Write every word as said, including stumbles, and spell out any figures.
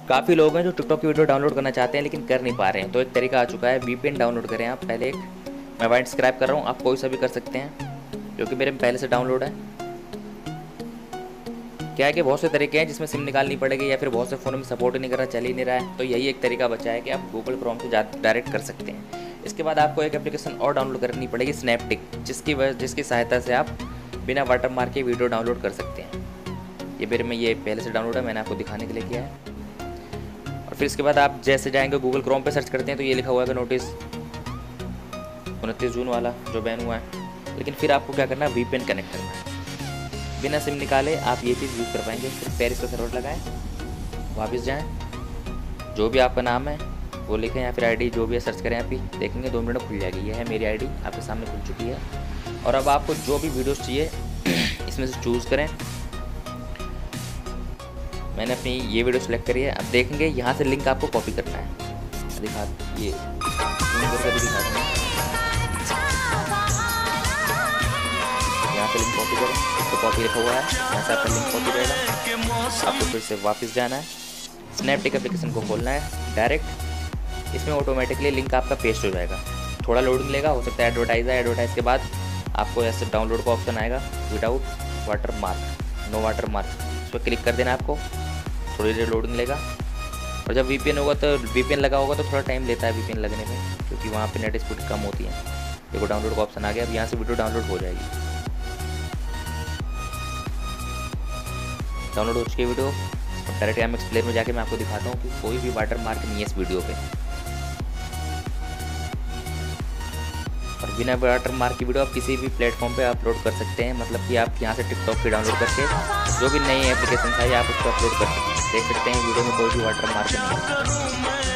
काफ़ी लोग हैं जो टिकटॉक की वीडियो डाउनलोड करना चाहते हैं लेकिन कर नहीं पा रहे हैं। तो एक तरीका आ चुका है, वीपीएन डाउनलोड करें आप। पहले एक मैं वाइट स्क्रैप कर रहा हूँ, आप कोई सा भी कर सकते हैं, जो कि मेरे में पहले से डाउनलोड है। क्या है कि बहुत से तरीके हैं जिसमें सिम निकालनी पड़ेगी, या फिर बहुत से फ़ोनों में सपोर्ट ही नहीं कर रहा, चल ही नहीं रहा है। तो यही एक तरीका बचा है कि आप गूगल क्रोम से डायरेक्ट कर सकते हैं। इसके बाद आपको एक एप्लीकेशन और डाउनलोड करनी पड़ेगी, स्नैपटिक, जिसकी वजह जिसकी सहायता से आप बिना वाटरमार्क के वीडियो डाउनलोड कर सकते हैं। ये मेरे में ये पहले से डाउनलोड है, मैंने आपको दिखाने के लिए किया है। और फिर इसके बाद आप जैसे जाएंगे गूगल क्रोम पे सर्च करते हैं तो ये लिखा हुआ है नोटिस उनतीस जून वाला जो बैन हुआ है। लेकिन फिर आपको क्या करना है, वीपीएन कनेक्ट करना है। बिना सिम निकाले आप ये चीज़ यूज़ कर पाएंगे। फिर पेरिस का सर्वर लगाएं, वापस जाएं, जो भी आपका नाम है वो लिखें या फिर आईडी जो भी है सर्च करें। आप ही देखेंगे दो मिनट में खुल जाएगी। ये है मेरी आईडी, आपके सामने खुल चुकी है। और अब आपको जो भी वीडियोस चाहिए इसमें से चूज़ करें। मैंने अपनी ये वीडियो सेलेक्ट करी है। अब देखेंगे यहाँ से लिंक आपको कॉपी करना है। दिखा ये करके भी दिखा दूँगा। यहाँ पे लिंक कॉपी करें, तो कॉपी लिखा हुआ है, यहाँ से आपका लिंक कॉपी रहेगा। आपको फिर से वापस जाना है, स्नैपटिक एप्लीकेशन को खोलना है डायरेक्ट। इसमें ऑटोमेटिकली लिंक आपका पेस्ट हो जाएगा। थोड़ा लोडिंग लेगा, हो सकता है एडवर्टाइज है। एडवर्टाइज के बाद आपको ऐसे डाउनलोड का ऑप्शन आएगा, without watermark, no watermark, उस पर क्लिक कर देना है आपको। थोड़ी देर लोडिंग लेगा। और जब वीपीएन होगा तो वीपीएन लगा होगा तो थोड़ा टाइम लेता है वीपीएन लगने में, क्योंकि वहाँ पे नेट स्पीड कम होती है। देखो डाउनलोड का ऑप्शन आ गया। अब यहाँ से वीडियो डाउनलोड हो जाएगी। डाउनलोड हो चुकी है वीडियो। डायरेक्ट एम एक्सप्लेयर में जाके मैं आपको दिखाता हूँ कि कोई भी वाटर मार्क नहीं है इस वीडियो पे। और बिना वाटर मार्क की वीडियो आप किसी भी प्लेटफॉर्म पे अपलोड कर सकते हैं। मतलब कि आप यहाँ से टिकटॉक पे डाउनलोड करके जो भी नई एप्लीकेशन है आप उसको अपलोड कर सकते हैं। देख सकते हैं वीडियो में कोई भी वाटर मार्क नहीं है।